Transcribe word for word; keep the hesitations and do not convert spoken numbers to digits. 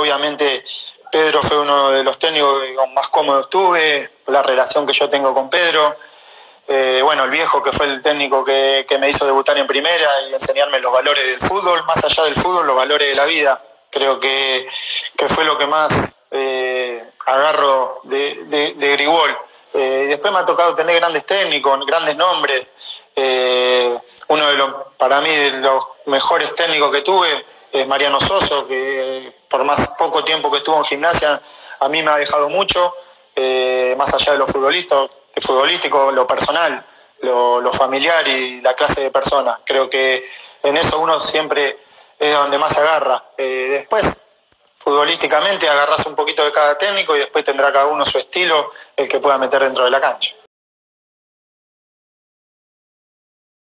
obviamente Pedro fue uno de los técnicos que más cómodos tuve, la relación que yo tengo con Pedro. Eh, bueno, el viejo que fue el técnico que, que me hizo debutar en primera y enseñarme los valores del fútbol, más allá del fútbol, los valores de la vida. Creo que, que fue lo que más eh, agarro de, de, de Grigol. Eh, después me ha tocado tener grandes técnicos, grandes nombres. Eh, uno de los, para mí, de los mejores técnicos que tuve es Mariano Soso, que por más poco tiempo que estuvo en Gimnasia, a mí me ha dejado mucho, eh, más allá de lo futbolista, de futbolístico, lo personal, lo, lo familiar y la clase de personas. Creo que en eso uno siempre es donde más se agarra. Eh, después, futbolísticamente, agarras un poquito de cada técnico y después tendrá cada uno su estilo, el que pueda meter dentro de la cancha.